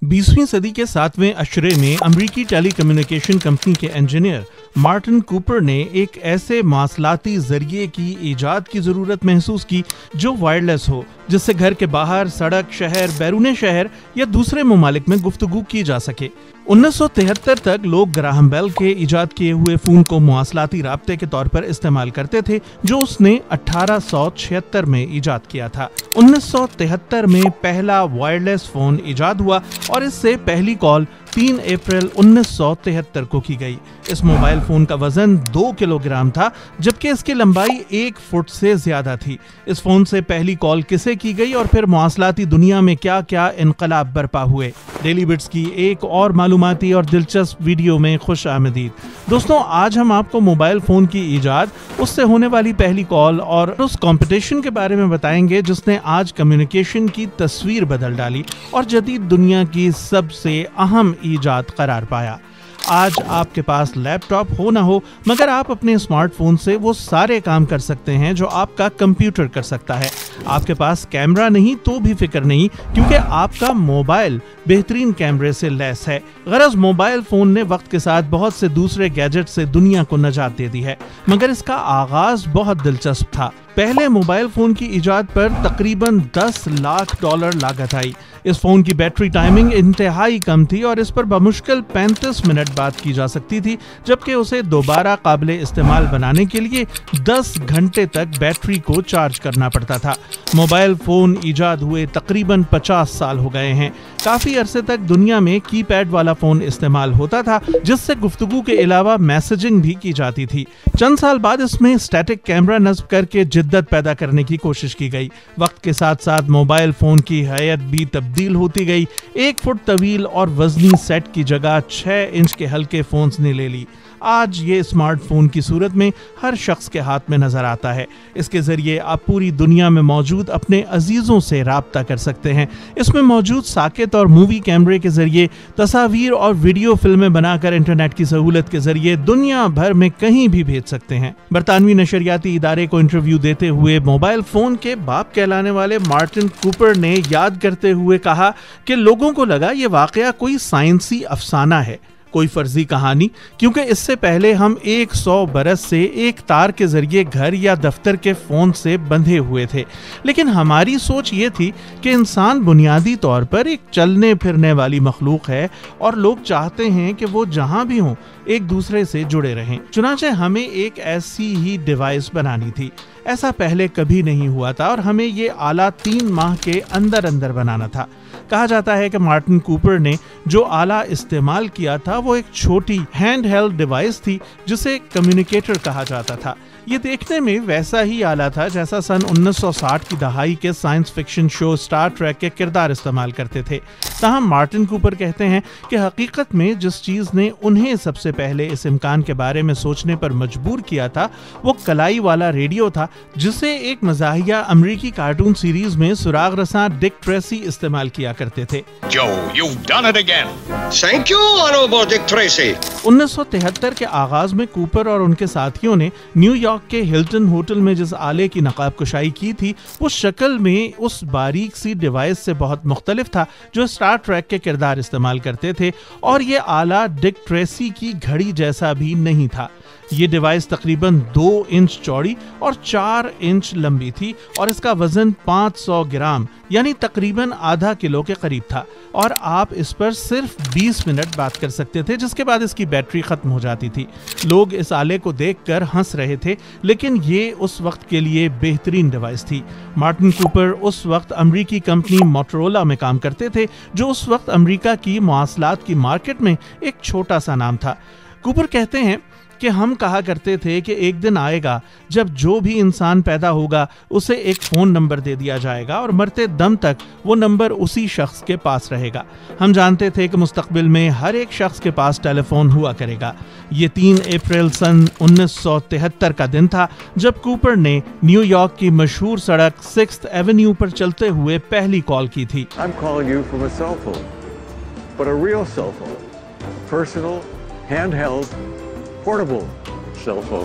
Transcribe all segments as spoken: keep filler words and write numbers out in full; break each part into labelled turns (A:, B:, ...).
A: बीसवीं सदी के सातवें अशरे में अमेरिकी टेली कम्युनिकेशन कंपनी के इंजीनियर मार्टिन कूपर ने एक ऐसे मवासलाती जरिए की इजाद की जरूरत महसूस की जो वायरलेस हो, जिससे घर के बाहर, सड़क, शहर, बैरूने शहर या दूसरे ममालिक में गुफ्तगू की जा सके। उन्नीस सौ तिहत्तर तक लोग ग्राहम बेल के इजाद किए हुए फोन को मवासलाती राब्ते के तौर पर इस्तेमाल करते थे, जो उसने अठारह सौ छिहत्तर में इजाद किया था। उन्नीस सौ तिहत्तर में पहला वायरलेस फोन इजाद हुआ और इससे पहली कॉल तीन अप्रैल उन्नीस सौ तिहत्तर को की गई। इस मोबाइल फोन का वजन दो किलोग्राम था, जबकि इसकी लंबाई एक फुट से ज्यादा थी। इस फोन से पहली कॉल किसे की गई और फिर मवासलाती दुनिया में क्या क्या इनकलाब बर्पा हुए। डेली बिट्स की एक और मालूमाती और दिलचस्प वीडियो में खुश आमदीद। दोस्तों, आज हम आपको मोबाइल फोन की इजाद, उससे होने वाली पहली कॉल और उस कंपटीशन के बारे में बताएंगे जिसने आज कम्युनिकेशन की तस्वीर बदल डाली और जदीद दुनिया की सबसे अहम इजाद करार पाया। आज आपके पास लैपटॉप हो ना हो, मगर आप अपने स्मार्टफोन से वो सारे काम कर सकते हैं जो आपका कंप्यूटर कर सकता है। आपके पास कैमरा नहीं तो भी फिक्र नहीं, क्योंकि आपका मोबाइल बेहतरीन कैमरे से लैस है। गरज मोबाइल फोन ने वक्त के साथ बहुत से दूसरे गैजेट से दुनिया को नजात दे दी है, मगर इसका आगाज बहुत दिलचस्प था। पहले मोबाइल फोन की इजाद पर तकरीबन दस लाख डॉलर लागत आई। इस फोन की बैटरी टाइमिंग इंतहाई कम थी और इस पर बमुश्किल पैंतीस मिनट बात की जा सकती थी, जबकि उसे दोबारा काबिले इस्तेमाल बनाने के लिए दस घंटे तक बैटरी को चार्ज करना पड़ता था। मोबाइल फोन इजाद हुए तकरीबन पचास साल हो गए हैं। काफी अरसे तक दुनिया में कीपैड वाला फोन इस्तेमाल होता था, जिससे गुफ्तगू के अलावा मैसेजिंग भी की जाती थी। चंद साल बाद इसमें स्टैटिक कैमरा नस्ब करके जिद्दत पैदा करने की कोशिश की गई। वक्त के साथ साथ मोबाइल फोन की हैयत भी तब्दील होती गई। एक फुट तवील और वजनी सेट की जगह छह इंच के हल्के फोन्स ने ले ली। आज ये स्मार्टफोन की सूरत में हर शख्स के हाथ में नजर आता है। इसके जरिए आप पूरी दुनिया में मौजूद अपने अजीजों से राब्ता कर सकते हैं। इसमें मौजूद साकित और मूवी कैमरे के जरिए तस्वीर और वीडियो फिल्में बनाकर इंटरनेट की सहूलत के जरिए दुनिया भर में कहीं भी भेज सकते हैं। बरतानवी नशरियाती इदारे को इंटरव्यू देते हुए मोबाइल फोन के बाप कहलाने वाले मार्टिन कूपर ने याद करते हुए कहा कि लोगों को लगा ये वाकया कोई साइंसी अफसाना है, कोई फर्जी कहानी, क्योंकि इससे पहले हम एक सौ बरस से एक तार के जरिए घर या दफ्तर के फोन से बंधे हुए थे। लेकिन हमारी सोच ये थी कि इंसान बुनियादी तौर पर एक चलने फिरने वाली मखलूक है और लोग चाहते हैं कि वो जहां भी हों एक दूसरे से जुड़े रहें। चुनांचे हमें एक ऐसी ही डिवाइस बनानी थी। ऐसा पहले कभी नहीं हुआ था और हमें ये आला तीन माह के अंदर अंदर बनाना था। कहा जाता है कि मार्टिन कूपर ने जो आला इस्तेमाल किया था वो एक छोटी हैंड हेल्ड डिवाइस थी जिसे कम्युनिकेटर कहा जाता था। ये देखने में वैसा ही आला था जैसा सन उन्नीस सौ साठ की दहाई के science fiction show Star Trek के किरदार इस्तेमाल करते थे। ताहम मार्टिन कूपर कहते हैं कि हकीकत में जिस चीज ने उन्हें सबसे पहले इस इम्कान के बारे में सोचने पर मजबूर किया था वो कलाई वाला रेडियो था, जिसे एक मज़ाहिया अमेरिकी कार्टून सीरीज में सुराग रसां डिक ट्रेसी इस्तेमाल किया करते थे।
B: Joe, you've done it again. Thank you, Honorable Dick Tracy.
A: उन्नीस सौ तिहत्तर के आगाज में कूपर और उनके साथियों ने न्यूयॉर्क के हिल्टन होटल में जिस आले की नकाब कुशाई की थी वो शक्ल में उस बारीक सी डिवाइस से बहुत मुख्तलिफ था जो स्टार ट्रेक के किरदार इस्तेमाल करते थे, और ये आला डिक ट्रेसी की घड़ी जैसा भी नहीं था। ये डिवाइस तकरीबन दो इंच चौड़ी और चार इंच लंबी थी और इसका वजन पाँच सौ ग्राम यानी तकरीबन आधा किलो के करीब था, और आप इस पर सिर्फ बीस मिनट बात कर सकते थे, जिसके बाद इसकी बैटरी खत्म हो जाती थी। लोग इस आले को देखकर हंस रहे थे, लेकिन ये उस वक्त के लिए बेहतरीन डिवाइस थी। मार्टिन कूपर उस वक्त अमेरिकी कंपनी मोटोरोला में काम करते थे, जो उस वक्त अमेरिका की मवासलात की मार्केट में एक छोटा सा नाम था। कूपर कहते हैं कि हम कहा करते थे कि एक दिन आएगा जब जो भी इंसान पैदा होगा उसे एक फ़ोन नंबर दे दिया जाएगा और मरते दम तक वो नंबर उसी शख्स के पास रहेगा। हम जानते थे कि मुस्तकबिल में हर एक शख्स के पास टेलीफोन हुआ करेगा। ये तीन अप्रैल सन उन्नीस सौ तिहत्तर का दिन था जब कूपर ने न्यूयॉर्क की मशहूर सड़क सिक्स्थ एवेन्यू पर चलते हुए पहली कॉल की थी।
C: I'm calling you from a cell phone, but a real cell phone, personal, handheld, portable cell phone.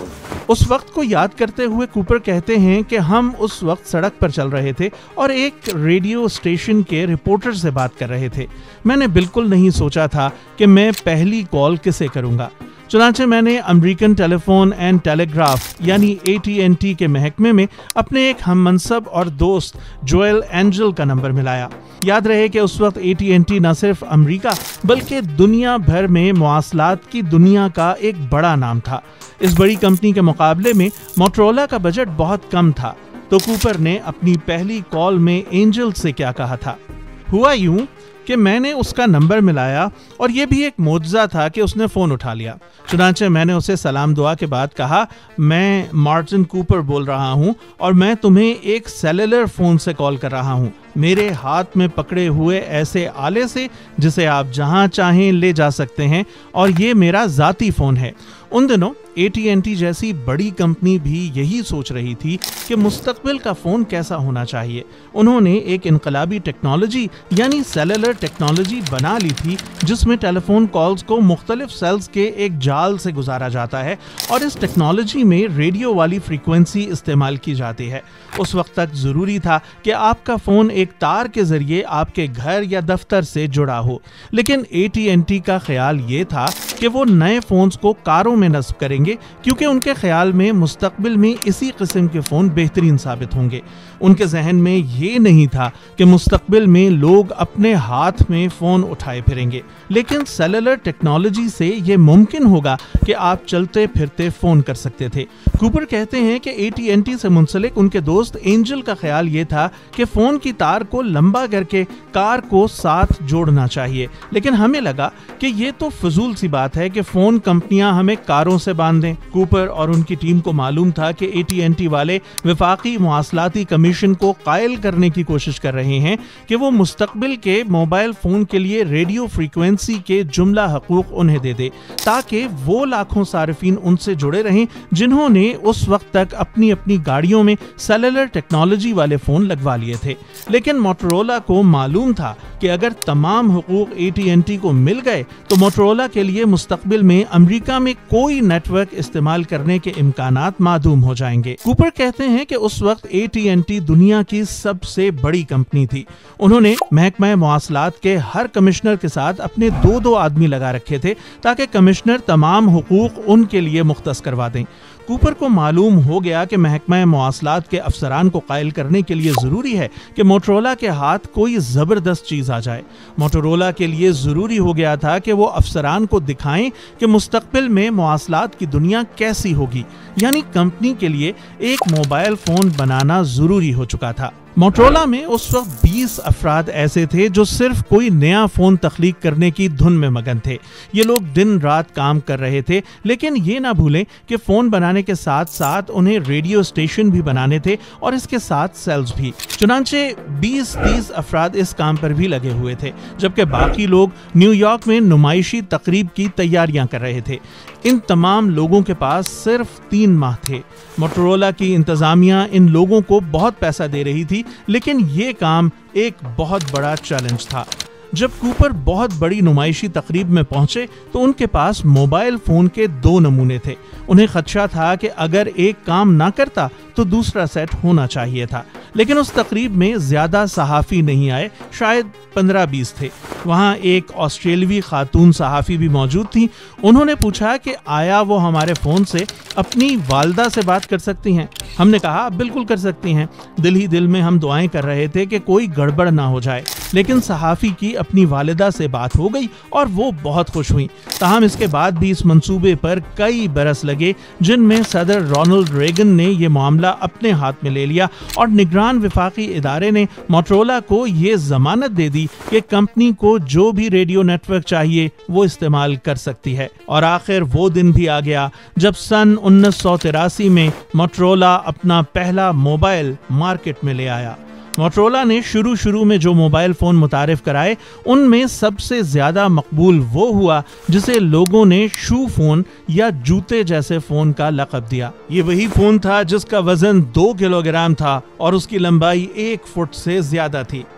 A: اس وقت کو یاد کرتے ہوئے کوپر کہتے ہیں کہ ہم اس وقت سڑک پر چل رہے تھے اور ایک ریڈیو اسٹیشن کے رپورٹر سے بات کر رہے تھے. میں نے بالکل نہیں سوچا تھا کہ میں پہلی کال کسے کروں گا. چنانچہ میں نے American telephone and telegraph یعنی اے ٹی این ٹی کے محکمے میں اپنے ایک ہم منصب اور دوست جوئل اینجل کا نمبر ملایا. یاد رہے کہ اس وقت اے ٹی این ٹی نہ صرف امریکہ بلکہ دنیا بھر میں مواصلات کی دنیا کا ایک بڑا نام تھا. اس بڑی کمپنی کے مقابلے میں موٹرولا کا بجٹ بہت کم تھا. تو کوپر نے اپنی پہلی کال میں اینجل سے کیا کہا تھا؟ ہوا یوں کہ میں نے اس کا نمبر ملایا اور یہ بھی ایک معجزہ تھا کہ اس نے فون اٹھا لیا. چنانچہ میں نے اسے سلام دعا کے بعد کہا، میں مارٹن کوپر بول رہا ہوں اور میں تمہیں ایک سیلولر فون سے کال کر رہا ہوں، میرے ہاتھ میں پکڑے ہوئے ایسے آلے سے جسے آپ جہاں چاہیں لے جا سکتے ہیں، اور یہ میرا ذاتی فون ہے. ان دنوں اے ٹی این ٹی جیسی بڑی کمپنی بھی یہی سوچ رہی تھی کہ مستقبل کا فون کیسا ہونا چاہیے. انہوں نے ایک انقلابی ٹیکنالوجی یعنی سیلولر ٹیکنالوجی بنا لی تھی جس میں ٹیلی فون کالز کو مختلف سیلز کے ایک جال سے گزارا جاتا ہے اور اس ٹیکنالوجی میں ریڈیو والی فریکوینسی استعمال کی جاتی ہے. اس وقت تک ضروری تھا کہ آپ کا فون ایک تار کے ذریعے آپ کے گھر یا دفتر سے جڑا ہو، لیکن اے ٹی این ٹی کا خیال یہ تھا کہ وہ نئے فونز کو کاروں میں نصب کریں گے کیونکہ ان کے خیال میں مستقبل میں اسی قسم کے فون بہترین ثابت ہوں گے. ان کے ذہن میں یہ نہیں تھا کہ مستقبل میں لوگ اپنے ہاتھ میں فون اٹھائے پھریں گے، لیکن سیلولر ٹیکنالوجی سے یہ ممکن ہوگا کہ آپ چلتے پھرتے فون کر سکتے تھے. کوپر کہتے ہیں کہ اے ٹی این ٹی سے منسلک ان کے دوست اینجل کا خیال یہ تھا کہ فون کی تار کو لمبا کر کے کار کو ساتھ جوڑنا چاہیے، لیکن ہمیں لگا کہ یہ تو فضول سی بات ہے کہ فون کمپنیاں ہمیں کاروں سے باندھ دیں. کوپر اور ان کی ٹیم کو معلوم تھا کہ اے ٹی این ٹی والے وفاقی مواصلاتی کمیشن کو قائل کرنے کی کوشش کر رہے ہیں کہ وہ مستقبل کے موبائل فون کے لیے ریڈیو فریکوینسی کے جملہ حقوق انہیں دے دے تاکہ وہ لاکھوں صارفین ان سے جڑے رہیں جنہوں نے اس وقت تک اپنی اپنی گاڑیوں میں سیلولر ٹیکنالوجی والے فون لگوا لیے تھے. لیکن موٹرولا کو معلوم تھا کہ اگر تمام حقوق اے ٹی این ٹی کو مل گئے تو موٹرولا کے لیے مستقبل میں امریکہ میں کوئی نیٹ ورک استعمال کرنے کے امکانات معدوم ہو جائیں گے. کوپر کہتے ہیں کہ اس وقت اے ٹی این ٹی دنیا کی سب سے بڑی کمپنی تھی. انہوں نے محکمہ مواصلات کے ہر کمشنر کے ساتھ اپنے دو دو آدمی لگا رکھے تھے تاکہ کمشنر تمام حقوق ان کے لیے مختص کروا دیں. کوپر کو معلوم ہو گیا کہ محکمہ مواصلات کے افسران کو قائل کرنے کے لیے ضروری ہے کہ موٹرولا کے ہاتھ کوئی زبردست چیز آ جائے. موٹرولا کے لیے ضروری ہو گیا تھا کہ وہ افسران کو دکھائیں کہ مستقبل میں مواصلات کی دنیا کیسی ہوگی، یعنی کمپنی کے لیے ایک موبائل فون بنانا ضروری ہو چکا تھا. موٹرولا میں اس وقت بیس افراد ایسے تھے جو صرف کوئی نیا فون تخلیق کرنے کی دھن میں مگن تھے. یہ لوگ دن رات کام کر رہے تھے، لیکن یہ نہ بھولیں کہ فون بنانے کے ساتھ ساتھ انہیں ریڈیو اسٹیشن بھی بنانے تھے اور اس کے ساتھ سیلز بھی. چنانچہ بیس تیس افراد اس کام پر بھی لگے ہوئے تھے، جبکہ باقی لوگ نیو یارک میں نمائشی تقریب کی تیاریاں کر رہے تھے. ان تمام لوگوں کے پاس صرف تین ماہ تھے. موٹرولا کی انتظامیہ ان لوگوں کو بہت پیسہ دے رہی تھی، لیکن یہ کام ایک بہت بڑا چیلنج تھا. جب کوپر بہت بڑی نمائشی تقریب میں پہنچے تو ان کے پاس موبائل فون کے دو نمونے تھے. انہیں خدشہ تھا کہ اگر ایک کام نہ کرتا تو دوسرا سیٹ ہونا چاہیے تھا. لیکن اس تقریب میں زیادہ صحافی نہیں آئے، شاید پندرہ بیس تھے. وہاں ایک آسٹریلوی خاتون صحافی بھی موجود تھی. انہوں نے پوچھا کہ آیا وہ ہمارے فون سے اپنی والدہ سے بات کر سکتی ہیں؟ ہم نے کہا بالکل کر سکتی ہیں. دل ہی دل میں ہم دعائیں کر رہے تھے کہ کوئی گڑبڑ نہ ہو جائے، لیکن صحافی کی اپنی والدہ سے بات ہو گئی اور وہ بہت خوش ہوئی. تاہم اس کے بعد بھی اس منصوبے پر کئی برس لگے جن میں صدر رونلڈ ریگن نے یہ معاملہ اپنے ہاتھ میں لے لیا اور نگران وفاقی ادارے نے موٹرولا کو یہ ضمانت دے دی کہ کمپنی کو جو بھی ریڈیو نیٹ ورک چاہیے وہ استعمال کر سکتی ہے. اور آخر وہ دن بھی آ گیا جب سن انیس سو تراسی میں موٹرولا اپنا پہلا موبائل مارکیٹ میں لے آیا. موٹرولا نے شروع شروع میں جو موبائل فون متعارف کرائے ان میں سب سے زیادہ مقبول وہ ہوا جسے لوگوں نے شو فون یا جوتے جیسے فون کا لقب دیا. یہ وہی فون تھا جس کا وزن دو کلو گرام تھا اور اس کی لمبائی ایک فٹ سے زیادہ تھی.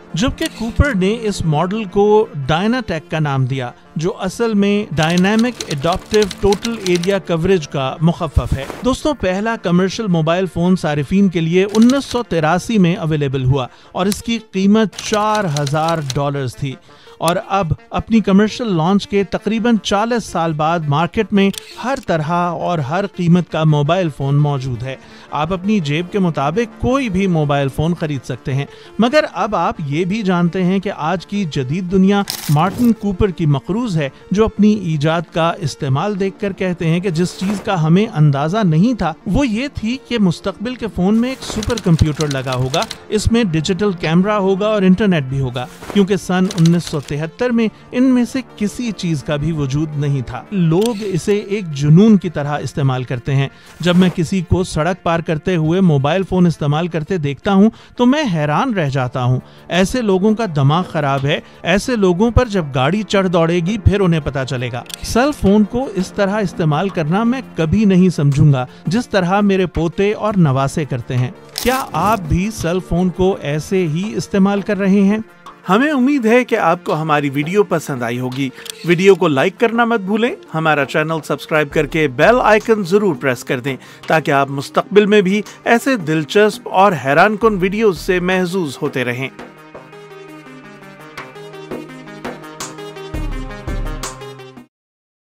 A: जबकि कूपर ने इस मॉडल को डायनाटेक का नाम दिया, जो असल में dynamic adaptive total area coverage का मुखफ़्फ़ है। दोस्तों, पहला कमर्शियल मोबाइल फोन सारिफीन के लिए उन्नीस सौ तिरासी में अवेलेबल हुआ और इसकी कीमत चार हजार डॉलर्स थी, और अब अपनी कमर्शियल लॉन्च के तकरीबन चालीस साल बाद मार्केट में हर तरह और हर कीमत का मोबाइल फ़ोन मौजूद है। आप अपनी जेब के मुताबिक कोई भी मोबाइल फ़ोन खरीद सकते हैं, मगर अब आप ये भी जानते हैं कि आज की जदीद दुनिया मार्टिन कूपर की मकरूज़ है, जो अपनी ईजाद का इस्तेमाल देखकर कहते हैं कि जिस चीज़ का हमें अंदाज़ा नहीं था वो ये थी कि मुस्तकबिल के फ़ोन में एक सुपर कंप्यूटर लगा होगा, इसमें डिजिटल कैमरा होगा और इंटरनेट भी होगा, क्योंकि सन उन्नीस सौ तिहत्तर में इनमें से किसी चीज का भी वजूद नहीं था। लोग इसे एक जुनून की तरह इस्तेमाल करते हैं। जब मैं किसी को सड़क पार करते हुए मोबाइल फोन इस्तेमाल करते देखता हूं तो मैं हैरान रह जाता हूं। ऐसे लोगों का दिमाग खराब है। ऐसे लोगों पर जब गाड़ी चढ़ दौड़ेगी फिर उन्हें पता चलेगा। सेल फोन को इस तरह इस्तेमाल करना मैं कभी नहीं समझूंगा जिस तरह मेरे पोते और नवासे करते हैं। क्या आप भी सेल फोन को ऐसे ही इस्तेमाल कर रहे हैं? हमें उम्मीद है कि आपको हमारी वीडियो पसंद आई होगी। वीडियो को लाइक करना मत भूलें। हमारा चैनल सब्सक्राइब करके बेल आइकन जरूर प्रेस कर दें, ताकि आप मुस्तकबिल में भी ऐसे दिलचस्प और हैरानकुन वीडियोस से महजूज होते रहें।